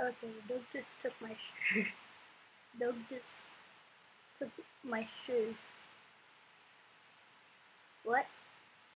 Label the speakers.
Speaker 1: Okay, dog just took my shoe. Dog just took my shoe. What?